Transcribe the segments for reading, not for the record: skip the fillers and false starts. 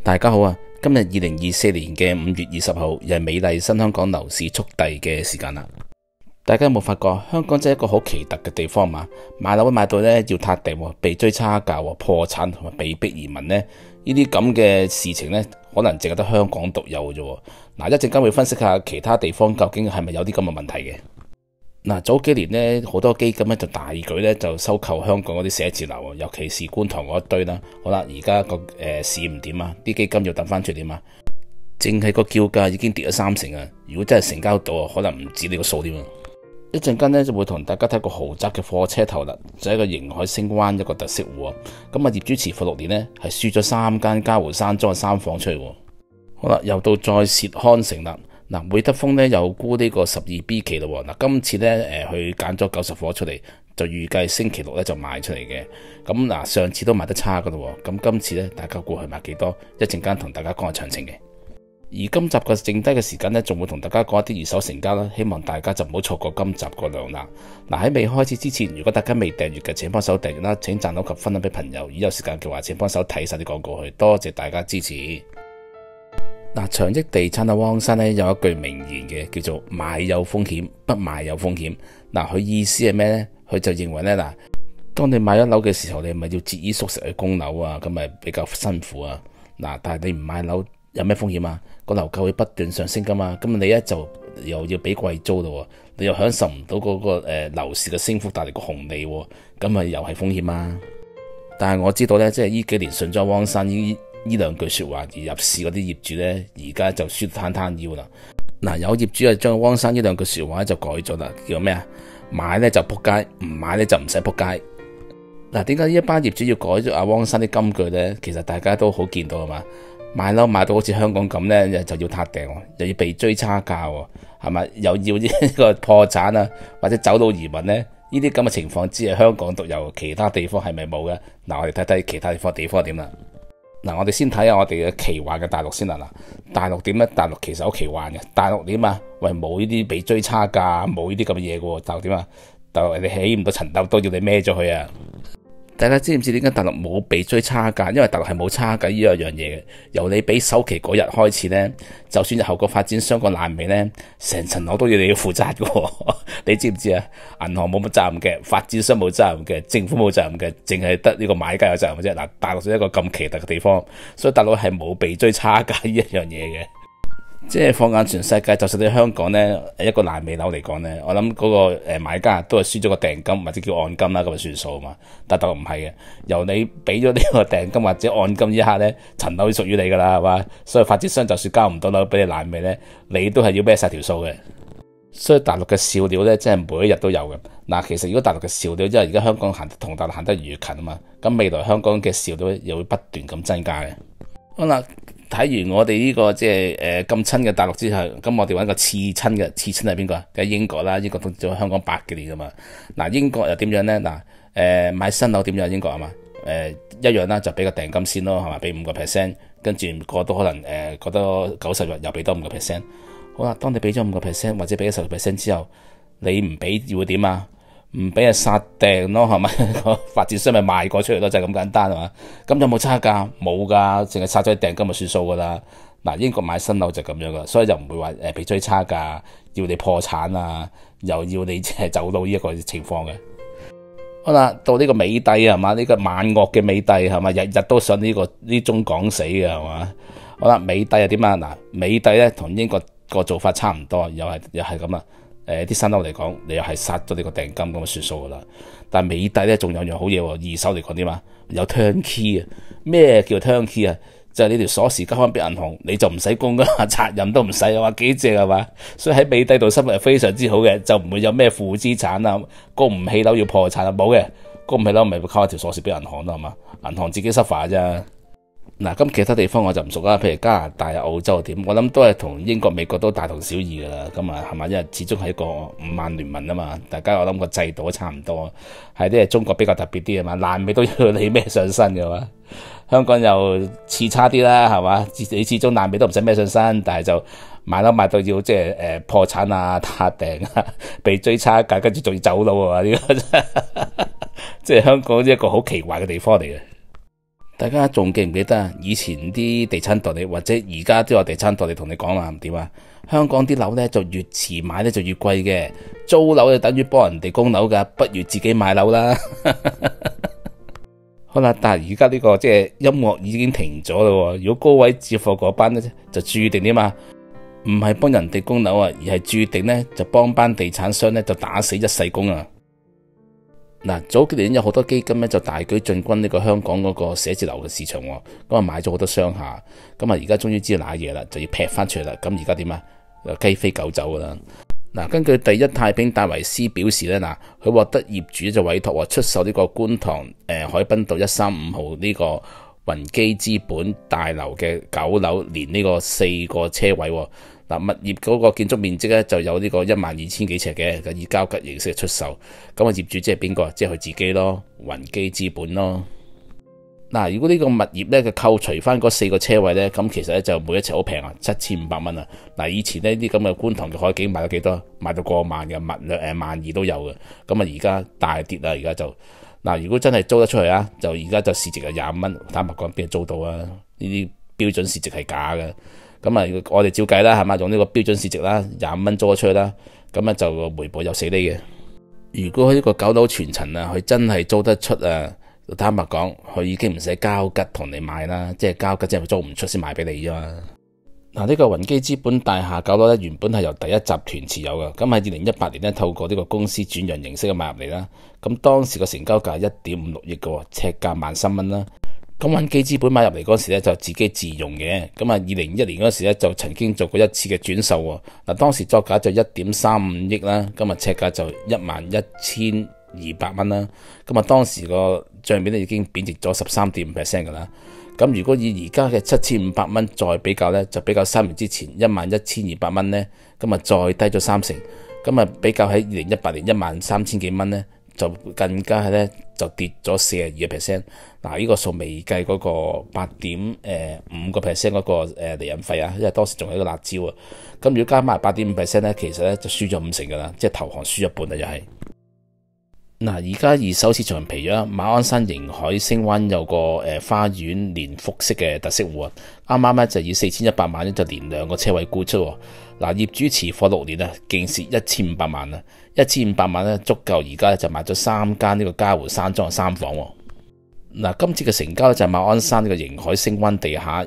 大家好啊！今日2024年嘅5月20號，又係美麗新香港樓市速遞嘅時間啦。大家有冇發覺香港真係一個好奇特嘅地方嘛？買樓買到呢要撻訂，被追差價，破產同埋被逼移民呢啲咁嘅事情呢，可能淨係得香港獨有嘅啫。嗱，一陣間會分析下其他地方究竟係咪有啲咁嘅問題嘅。嗱，早幾年呢，好多基金咧就大舉咧就收購香港嗰啲寫字樓啊，尤其是觀塘嗰一堆啦。好啦，而家個市唔掂啊，啲基金要等翻出點啊？淨係個叫價已經跌咗30%啊！如果真係成交到啊，可能唔止呢個數添啊！一陣間咧就會同大家睇個豪宅嘅貨車頭啦，就係一個迎海星灣一個特色戶啊。咁啊，業主持貨6年呢，係輸咗3間嘉湖山莊嘅3房出嚟。好啦，又到再薛康城啦。嗱，會德豐咧又沽呢個12B 期咯。嗱，今次咧佢揀咗90伙出嚟，就預計星期6咧就賣出嚟嘅。咁嗱，上次都賣得差噶咯。咁今次咧，大家估佢賣幾多？一陣間同大家講下詳情嘅。而今集嘅剩低嘅時間咧，仲會同大家講一啲二手成交啦。希望大家就唔好錯過今集個量啦。嗱，喺未開始之前，如果大家未訂閱嘅，請幫手訂閱啦。請讚好及分享俾朋友。如果有時間嘅話，請幫手睇晒啲廣告去，多謝大家支持。嗱，長益地產啊，汪生咧有一句名言嘅，叫做買有風險，不賣有風險。嗱，佢意思係咩呢？佢就認為呢，嗱，當你買咗樓嘅時候，你咪要節衣縮食去供樓啊，咁咪比較辛苦啊。嗱，但係你唔買樓有咩風險啊？個樓價會不斷上升噶嘛，咁你就又要俾貴租咯，你又享受唔到嗰個樓市嘅升幅帶嚟個紅利，咁咪又係風險啊。但係我知道呢，即係呢幾年順咗汪生呢兩句說話而入市嗰啲業主呢，而家就輸攤攤腰啦。嗱，有業主啊將汪生呢兩句說話就改咗啦，叫咩啊？買呢就仆街，唔買呢就唔使仆街。嗱，點解呢一班業主要改咗阿汪生啲金句呢？其實大家都好見到啊嘛，買樓買到好似香港咁呢，就要撻訂，又要被追差價，係咪？又要呢個破產啊，或者走佬移民呢？呢啲咁嘅情況只係香港獨有，其他地方係咪冇嘅？嗱，我哋睇睇其他地方係點啦。嗱，我哋先睇下我哋嘅奇幻嘅大陸先啦。嗱，大陸點咧？大陸其實好奇幻嘅。大陸點啊？喂，冇呢啲被追差價，冇呢啲咁嘅嘢嘅喎。大陸點啊？大陸你起唔到層樓都要你孭咗佢啊！大家知唔知點解大陸冇被追差價？因為大陸係冇差價呢一樣嘢嘅。由你俾首期嗰日開始呢，就算日後個發展商個爛尾呢，成層樓都要你要負責嘅。你知唔知啊？銀行冇乜責任嘅，發展商冇責任嘅，政府冇責任嘅，淨係得呢個買家有責任嘅啫。嗱，大陸係一個咁奇特嘅地方，所以大陸係冇被追差價呢一樣嘢嘅。即係放眼全世界，就算你香港呢一個爛尾樓嚟講呢，我諗嗰個買家都係輸咗個訂金或者叫按金啦，咁就算數嘛。但大陸唔係嘅，由你俾咗呢個訂金或者按金一刻呢，層樓屬於你噶啦，係嘛？所以發展商就算交唔到樓俾你爛尾呢，你都係要孭晒條數嘅。所以大陸嘅笑料呢，真係每一日都有嘅。嗱，其實如果大陸嘅笑料，因為而家香港同大陸行得越近啊嘛，咁未來香港嘅笑料又會不斷咁增加嘅。好啦，睇完我哋呢個即係咁親嘅大陸之後，咁我哋揾個次親係邊個啊？梗係英國啦，英國都做香港100幾年噶嘛。嗱，英國又點樣呢？嗱，買新樓點樣？英國係嘛？一樣啦，就俾個訂金先咯，係嘛？俾5%，跟住過多可能過多90日又俾多5%。好啦，當你俾咗5%或者俾咗10%之後，你唔俾會點啊？唔俾就殺訂咯，係咪？個發展商咪賣過出嚟咯，就係咁簡單係嘛？咁有冇差價？冇㗎，淨係殺咗訂金就算數㗎啦。嗱，英國買新樓就咁樣㗎，所以就唔會話被追差價，要你破產啊，又要你走到呢一個情況嘅。好啦，到呢個美帝係嘛？呢個萬惡嘅美帝係嘛？日日都上呢宗講死嘅係嘛？好啦，美帝係點啊？嗱，美帝咧同英國個做法差唔多，又係咁啦。啲新樓嚟講，你又係殺咗你個訂金咁就算數噶啦。但係美帝咧仲有樣好嘢喎，二手嚟講點啊？有 turnkey 啊！咩叫 turnkey 啊？就係你條鎖匙交翻俾銀行，你就唔使供噶，責任都唔使啊！話幾正係嘛？所以喺美帝度生活係非常之好嘅，就唔會有咩負資產啊，供唔起樓要破產啊，冇嘅，供唔起樓咪靠一條鎖匙俾銀行咯，係嘛？銀行自己suffer啫。嗱，咁其他地方我就唔熟啦，譬如加拿大啊、澳洲點，我諗都係同英國、美國都大同小異噶啦。咁啊，係嘛？因為始終係一個5萬聯盟啊嘛，大家我諗個制度都差唔多，係啲係中國比較特別啲啊嘛，爛尾都要你孭上身嘅嘛。香港又次差啲啦，係嘛？你始終爛尾都唔使孭上身，但係就買樓買到要即係破產啊、撻訂啊、被追差價，跟住仲要走佬啊！呢個即係香港一個好奇怪嘅地方嚟嘅。 大家仲記唔記得啊？以前啲地產代理或者而家都有地產代理同你講啦，點啊？香港啲樓呢就越遲買呢就越貴嘅，租樓就等於幫人哋供樓噶，不如自己買樓啦。好啦，但係而家呢個即係音樂已經停咗啦。如果高位接貨嗰班呢，就注定點啊？唔係幫人哋供樓啊，而係注定呢就幫班地產商呢就打死一世工啊！嗱，早幾年有好多基金咧就大舉進軍呢個香港嗰個寫字樓嘅市場，咁啊買咗好多商廈，咁啊而家終於知道瀨嘢啦，就要劈翻出嚟啦。咁而家點啊？雞飛狗走噶啦。嗱，根據第一太平戴維斯表示咧，嗱，佢獲得業主就委託出售呢個觀塘海濱道135號呢個雲基資本大樓嘅9樓，連呢個4個車位。嗱，物業嗰個建築面積咧就有呢個12000幾尺嘅，以交吉形式出售。咁啊業主即係邊個？即係佢自己咯，雲基資本咯。嗱，如果呢個物業咧佢扣除翻嗰4個車位咧，咁其實咧就每一尺好平啊，7500蚊啊。嗱，以前呢啲咁嘅觀塘嘅海景賣到幾多？賣到過萬嘅，12000都有嘅。咁啊而家大跌啦，而家就嗱，如果真係租得出去啊，就而家就市值係25蚊。坦白講，邊度租到啊？呢啲標準市值係假嘅。咁啊，我哋照計啦，係嘛，用呢個標準市值啦，25蚊租咗出去啦，咁啊就回報有4厘嘅。如果佢呢個9樓全層啊，佢真係租得出啊，坦白講，佢已經唔使交吉同你買啦，即係交吉即係租唔出先賣俾你啫嘛。嗱，呢個雲基資本大廈9樓咧，原本係由第一集團持有嘅，咁喺2018年咧透過呢個公司轉讓形式買入嚟啦。咁當時個成交價係1.56億嘅，尺價13000蚊啦。咁雲基資本買入嚟嗰時咧就自己自用嘅，咁啊2021年嗰時咧就曾經做過一次嘅轉售喎。嗱，當時作價就1.35億啦，咁啊尺價就11200蚊啦。咁啊當時個帳面咧已經貶值咗13.5% 噶啦。咁如果以而家嘅7500蚊再比較咧，就比較3年之前11200蚊咧，咁啊再低咗30%。咁啊比較喺2018年13000幾蚊咧，就更加係咧就跌咗42%。嗱，呢個數未計嗰個8.5% 嗰個厘印費啊，因為當時仲有一個辣椒啊。咁如果加埋8.5% 咧，其實咧就輸咗50%噶啦，即係投降輸一半啦，又係。嗱，而家二手市場疲咗，馬鞍山迎海星灣有個花園連複式嘅特色戶啊，啱啱咧就以4100萬咧就連2個車位沽出。嗱，業主持貨6年啊，淨蝕1500萬啊，1500萬咧足夠而家就買咗3間呢個嘉湖山莊嘅3房。嗱，今次嘅成交就係馬鞍山呢個迎海星灣地下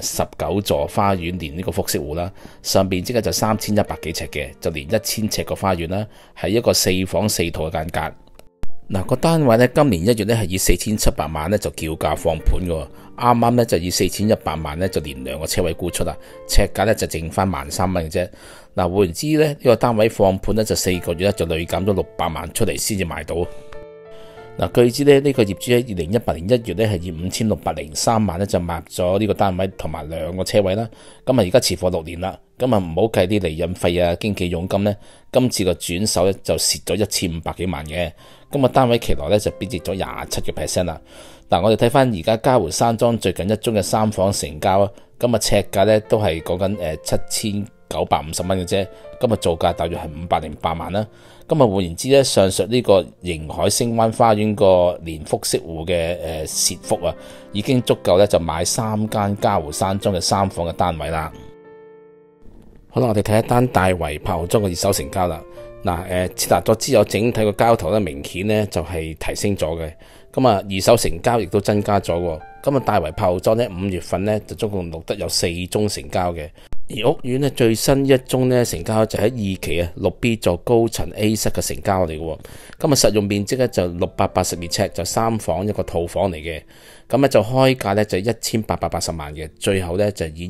19座花園連呢個複式戶啦，上邊即係就3100幾尺嘅，就連1000尺個花園啦，係一個4房4套嘅間隔。嗱，個單位咧今年1月咧係以4700萬咧就叫價放盤嘅，啱啱咧就以4100萬咧就連2個車位沽出啦，尺價咧就剩翻13000蚊嘅啫。嗱，換言之咧，呢個單位放盤咧就4個月咧就累減咗600萬出嚟先至賣到。嗱，據知咧呢個業主喺2018年1月咧係以5603萬咧就買咗呢個單位同埋2個車位啦。咁啊而家持貨6年啦，咁啊唔好計啲厘印費啊、經紀佣金咧，今次個轉手咧就蝕咗1500幾萬嘅。咁啊單位期內咧就貶值咗27%啦。嗱，我哋睇翻而家嘉湖山莊最近一宗嘅3房成交啊，咁啊尺價咧都係講緊7950蚊嘅啫，今日造價大約係508萬啦。咁啊換言之咧，上述呢個迎海星灣花園個連複式戶嘅蝕幅啊，已經足夠咧就買3間嘉湖山莊嘅3房嘅單位啦。好啦，我哋睇一單大圍柏豪莊嘅二手成交啦。嗱，設立咗之後，整體個交投咧明顯咧就係提升咗嘅。咁啊，二手成交亦都增加咗。咁啊，大圍柏豪莊咧5月份咧就總共錄得有4宗成交嘅。而屋苑咧最新一宗咧成交就喺二期啊6B 座高層 A 室嘅成交嚟嘅。咁啊，實用面積咧就682尺，就3房一個套房嚟嘅。咁咧就開價咧就1880萬嘅，最後咧就以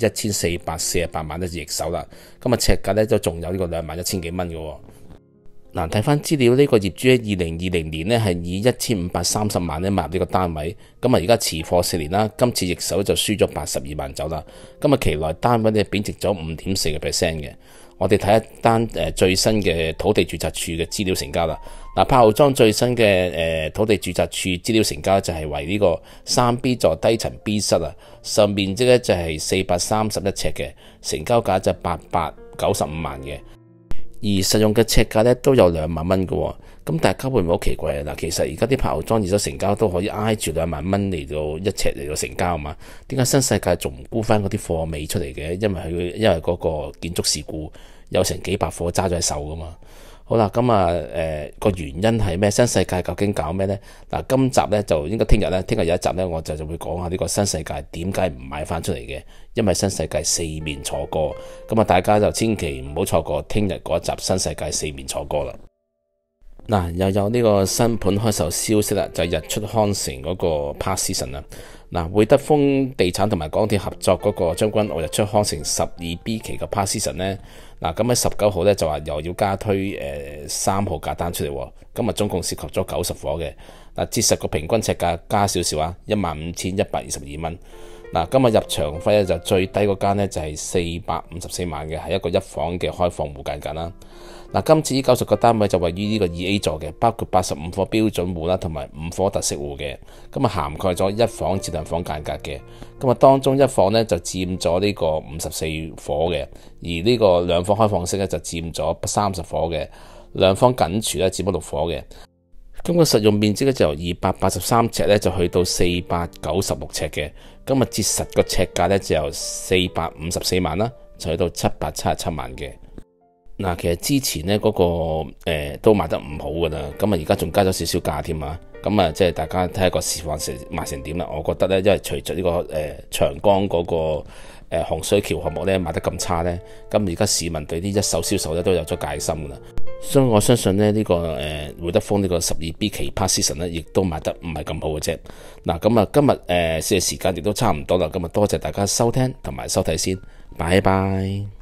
1448萬咧易手啦。咁啊，尺價咧都仲有呢個21000幾蚊嘅。嗱，睇翻資料，呢個業主喺2020年咧係以1530萬咧買入呢個單位，咁啊而家持貨4年啦，今次易手就輸咗82萬走啦。咁啊期內單位咧貶值咗5.4%嘅。我哋睇一單最新嘅土地註冊處嘅資料成交啦。嗱，柏豪莊最新嘅土地註冊處資料成交就係為呢個3B 座低層 B 室啊，上面積咧就係431尺嘅，成交價就895萬嘅。 而實用嘅尺價咧都有2萬蚊嘅。咁大家會唔會好奇怪啊？嗱，其實而家啲柏豪裝二手成交都可以挨住2萬蚊嚟到一尺嚟到成交啊嘛，點解新世界仲唔沽翻嗰啲貨尾出嚟嘅？因為嗰個建築事故有成幾百貨揸咗喺手噶嘛。好啦，咁個原因係咩？新世界究竟搞咩呢？嗱，今集呢就應該聽日有一集呢，我就會講下呢個新世界點解唔買翻出嚟嘅，因為新世界四面楚歌，咁大家就千祈唔好錯過聽日嗰一集新世界四面楚歌啦。嗱，又有呢個新盤開售消息啦，就係日出康城嗰個 Park Season 啦。嗱，會德豐地產同埋港鐵合作嗰個將軍澳日出康城12B 期嘅 Park Season 呢，嗱，咁喺19號呢就話又要加推3號價單出嚟，咁啊總共涉及咗90伙嘅。嗱，折實個平均尺價加少少啊，15,122蚊。嗱，今日入場費咧就最低嗰間呢就係454萬嘅，係一個一房嘅開放戶價啦。嗱，今次呢90個單位就位於呢個2A 座嘅，包括85伙標準戶啦，同埋5伙特色戶嘅。咁啊涵蓋咗一房至2房間隔嘅。咁啊當中一房呢就佔咗呢個54伙嘅，而呢個2房開放式呢就佔咗30伙嘅，2房緊廚呢佔咗6伙嘅。咁個實用面積咧就由283尺咧就去到496尺嘅，咁啊折實個尺價咧就由454萬啦，就去到777萬嘅。嗱，其實之前咧嗰個都賣得唔好噶啦，咁啊而家仲加咗少少價添啊，咁啊即係大家睇下個市況賣成點啦。我覺得咧，因為隨着呢個長江嗰個洪水橋項目咧賣得咁差咧，咁而家市民對啲一手銷售咧都有咗戒心噶啦。所以我相信咧呢個會德豐呢個12B 期 Park Season 咧，亦都賣得唔係咁好嘅啫。嗱，咁啊今日時間亦都差唔多啦，咁啊多謝大家收聽同埋收睇先，拜拜。